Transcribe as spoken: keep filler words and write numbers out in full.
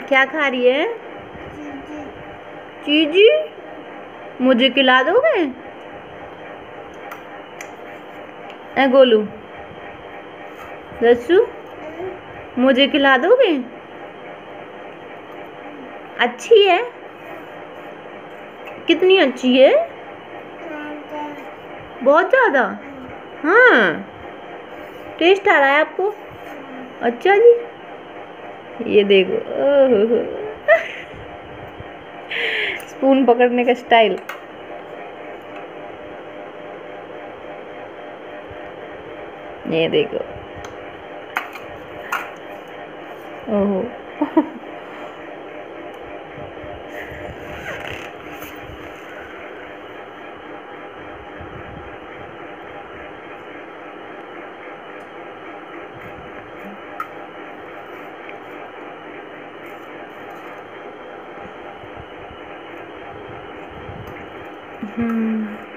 क्या खा रही है? चीजी। मुझे खिला दोगे? ए गोलू, दस्सू, मुझे खिला दोगे? अच्छी है? कितनी अच्छी है? बहुत ज़्यादा। हाँ, टेस्ट आ रहा है आपको? अच्छा जी, ये देखो। ओहो, स्पून पकड़ने का स्टाइल। ये देखो। ओहो। हम्म